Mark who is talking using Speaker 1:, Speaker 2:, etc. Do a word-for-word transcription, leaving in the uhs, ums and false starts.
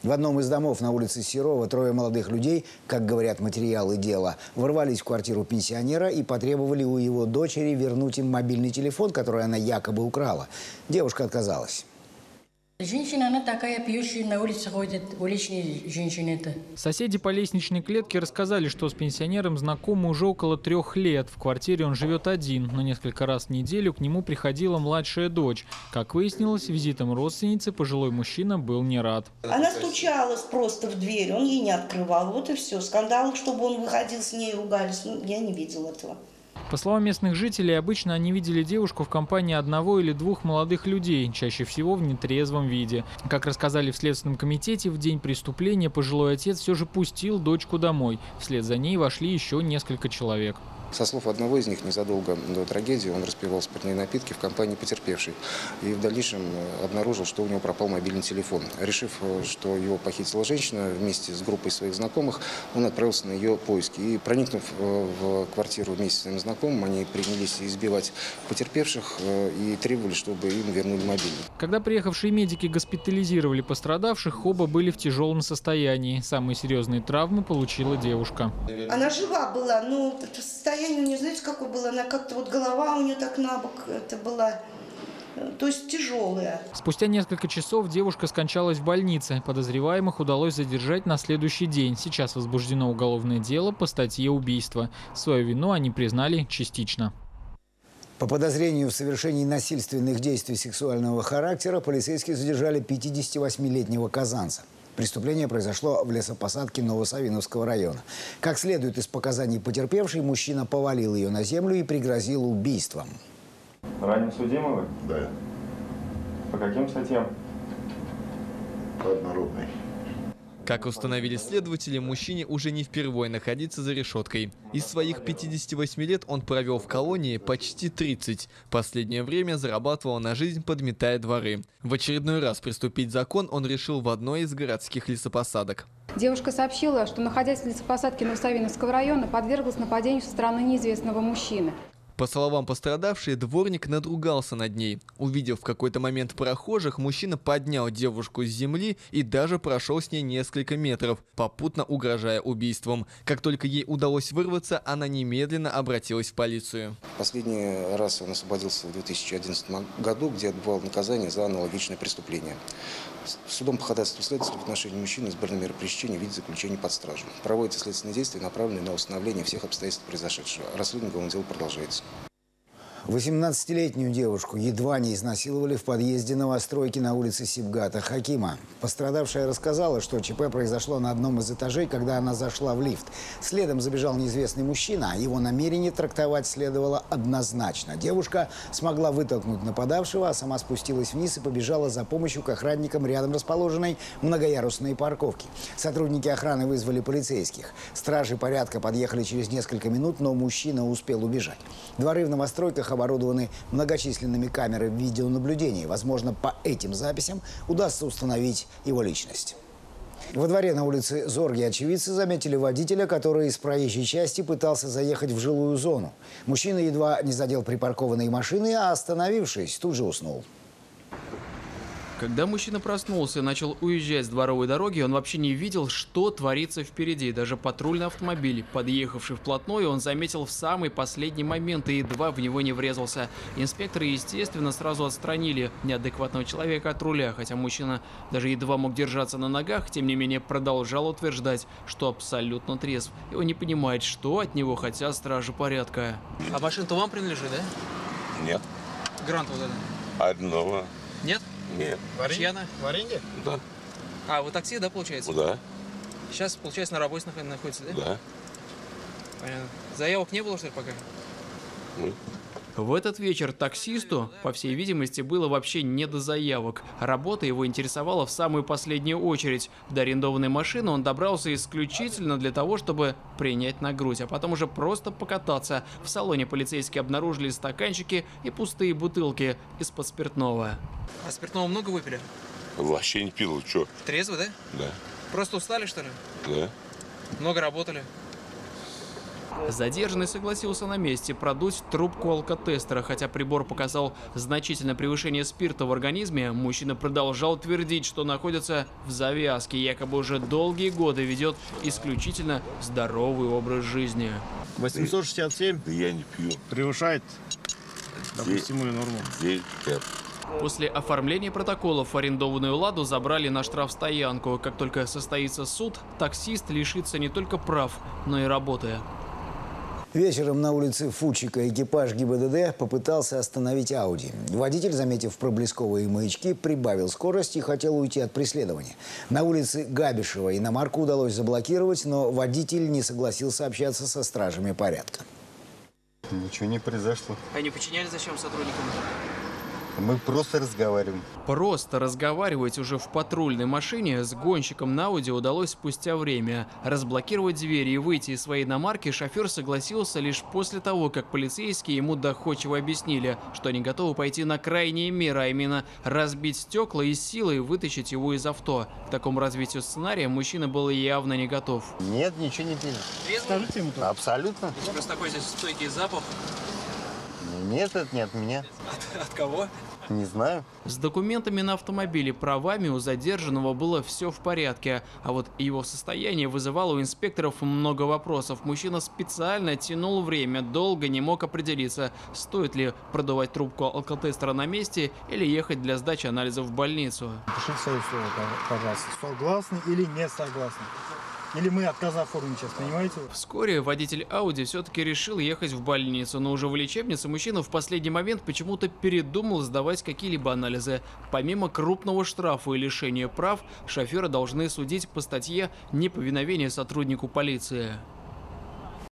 Speaker 1: В одном из домов на улице Серова трое молодых людей, как говорят материалы дела, ворвались в квартиру пенсионера и потребовали у его дочери вернуть им мобильный телефон, который она якобы украла. Девушка отказалась.
Speaker 2: Женщина, она такая пьющая, на улице ходит, уличные женщины это.
Speaker 3: Соседи по лестничной клетке рассказали, что с пенсионером знакомы уже около трех лет. В квартире он живет один, но несколько раз в неделю к нему приходила младшая дочь. Как выяснилось, визитом родственницы пожилой мужчина был не рад.
Speaker 4: Она стучалась просто в дверь, он ей не открывал. Вот и все. Скандал, чтобы он выходил с ней, ругались. Ну, я не видел этого.
Speaker 3: По словам местных жителей, обычно они видели девушку в компании одного или двух молодых людей, чаще всего в нетрезвом виде. Как рассказали в Следственном комитете, в день преступления пожилой отец все же пустил дочку домой. Вслед за ней вошли еще несколько человек.
Speaker 5: Со слов одного из них, незадолго до трагедии он распивал спиртные напитки в компании потерпевшей. И в дальнейшем обнаружил, что у него пропал мобильный телефон. Решив, что его похитила женщина, вместе с группой своих знакомых, он отправился на ее поиски. И проникнув в квартиру вместе с своим знакомым, они принялись избивать потерпевших и требовали, чтобы им вернули мобильный.
Speaker 3: Когда приехавшие медики госпитализировали пострадавших, оба были в тяжелом состоянии. Самые серьезные травмы получила девушка.
Speaker 4: Она жива была, но состояние у нее, знаете, какое было? Она как-то вот голова у нее так на бок, это была, то есть тяжелая.
Speaker 3: Спустя несколько часов девушка скончалась в больнице. Подозреваемых удалось задержать на следующий день. Сейчас возбуждено уголовное дело по статье убийства. Свою вину они признали частично.
Speaker 1: По подозрению в совершении насильственных действий сексуального характера полицейские задержали пятидесятивосьмилетнего казанца. Преступление произошло в лесопосадке Новосавиновского района. Как следует из показаний потерпевшей, мужчина повалил ее на землю и пригрозил убийством.
Speaker 6: Ранее судимый вы?
Speaker 7: Да.
Speaker 6: По каким статьям?
Speaker 7: По однородной.
Speaker 8: Как установили следователи, мужчине уже не впервой находиться за решеткой. Из своих пятидесяти восьми лет он провел в колонии почти тридцать. Последнее время зарабатывал на жизнь, подметая дворы. В очередной раз приступить закон он решил в одной из городских лесопосадок.
Speaker 9: Девушка сообщила, что, находясь в лесопосадке Новосавиновского района, подверглась нападению со стороны неизвестного мужчины.
Speaker 8: По словам пострадавшей, дворник надругался над ней. Увидев в какой-то момент прохожих, мужчина поднял девушку с земли и даже прошел с ней несколько метров, попутно угрожая убийством. Как только ей удалось вырваться, она немедленно обратилась в полицию.
Speaker 5: Последний раз он освободился в две тысячи одиннадцатом году, где отбывал наказание за аналогичное преступление. Судом по ходатайству следователя в отношении мужчины избраны меры пресечения в виде заключения под стражу. Проводятся следственные действия, направленные на установление всех обстоятельств произошедшего. Расследование уголовного дела продолжается.
Speaker 1: восемнадцатилетнюю девушку едва не изнасиловали в подъезде новостройки на улице Сибгата Хакима. Пострадавшая рассказала, что ЧП произошло на одном из этажей, когда она зашла в лифт. Следом забежал неизвестный мужчина, а его намерение трактовать следовало однозначно. Девушка смогла вытолкнуть нападавшего, а сама спустилась вниз и побежала за помощью к охранникам рядом расположенной многоярусной парковки. Сотрудники охраны вызвали полицейских. Стражи порядка подъехали через несколько минут, но мужчина успел убежать. Дворы в новостройках оборудованы многочисленными камерами видеонаблюдения. Возможно, по этим записям удастся установить его личность. Во дворе на улице Зорги очевидцы заметили водителя, который из проезжей части пытался заехать в жилую зону. Мужчина едва не задел припаркованные машины, а остановившись, тут же уснул.
Speaker 10: Когда мужчина проснулся и начал уезжать с дворовой дороги, он вообще не видел, что творится впереди. Даже патрульный автомобиль, подъехавший вплотную, он заметил в самый последний момент и едва в него не врезался. Инспекторы, естественно, сразу отстранили неадекватного человека от руля, хотя мужчина даже едва мог держаться на ногах, тем не менее продолжал утверждать, что абсолютно трезв. И он не понимает, что от него хотят стражи порядка.
Speaker 11: А машина-то вам принадлежит, да?
Speaker 7: Нет.
Speaker 11: Грант вот это?
Speaker 7: Одного.
Speaker 11: Нет?
Speaker 7: Нет.
Speaker 11: Чья она? В аренде?
Speaker 7: Да.
Speaker 11: А, вы такси, да, получается?
Speaker 7: Да.
Speaker 11: Сейчас, получается, на работе находится, да?
Speaker 7: Да.
Speaker 11: Понятно. Заявок не было, что ли, пока?
Speaker 7: Мы.
Speaker 10: В этот вечер таксисту, по всей видимости, было вообще не до заявок. Работа его интересовала в самую последнюю очередь. До арендованной машины он добрался исключительно для того, чтобы принять на грудь, а потом уже просто покататься. В салоне полицейские обнаружили стаканчики и пустые бутылки из-под спиртного.
Speaker 11: А спиртного много выпили?
Speaker 7: Вообще не пил, что?
Speaker 11: Трезво, да?
Speaker 7: Да.
Speaker 11: Просто устали, что ли?
Speaker 7: Да.
Speaker 11: Много работали?
Speaker 10: Задержанный согласился на месте продуть трубку алкотестера. Хотя прибор показал значительное превышение спирта в организме, мужчина продолжал твердить, что находится в завязке, якобы уже долгие годы ведет исключительно здоровый образ жизни.
Speaker 12: восемьсот шестьдесят семь?
Speaker 7: Да я не пью.
Speaker 12: Превышает допустимую норму.
Speaker 10: После оформления протоколов арендованную «Ладу» забрали на штрафстоянку. Как только состоится суд, таксист лишится не только прав, но и работы.
Speaker 1: Вечером на улице Фучика экипаж ГИБДД попытался остановить Ауди. Водитель, заметив проблесковые маячки, прибавил скорость и хотел уйти от преследования. На улице Габишева иномарку удалось заблокировать, но водитель не согласился общаться со стражами порядка.
Speaker 13: Ничего не произошло.
Speaker 11: А не подчиняли зачем сотрудникам?
Speaker 13: Мы просто разговариваем.
Speaker 10: Просто разговаривать уже в патрульной машине с гонщиком на Ауди удалось спустя время. Разблокировать двери и выйти из своей иномарки шофер согласился лишь после того, как полицейские ему доходчиво объяснили, что они готовы пойти на крайние меры, а именно разбить стекла и силой вытащить его из авто. К такому развитию сценария мужчина был явно не готов.
Speaker 13: Нет, ничего не пили.
Speaker 11: Скажите ему
Speaker 13: то. Абсолютно.
Speaker 11: Просто такой здесь стойкий запах.
Speaker 13: Нет, это не от меня.
Speaker 11: От, от кого?
Speaker 13: Не знаю.
Speaker 10: С документами на автомобиле, правами у задержанного было все в порядке. А вот его состояние вызывало у инспекторов много вопросов. Мужчина специально тянул время, долго не мог определиться, стоит ли продувать трубку алкотестера на месте или ехать для сдачи анализов в больницу.
Speaker 12: Пишите свои слова, пожалуйста. Согласны или не согласны? Или мы отказ оформим сейчас, понимаете?
Speaker 10: Вскоре водитель Ауди все-таки решил ехать в больницу, но уже в лечебнице мужчина в последний момент почему-то передумал сдавать какие-либо анализы. Помимо крупного штрафа и лишения прав, шофера должны судить по статье «Неповиновение сотруднику полиции».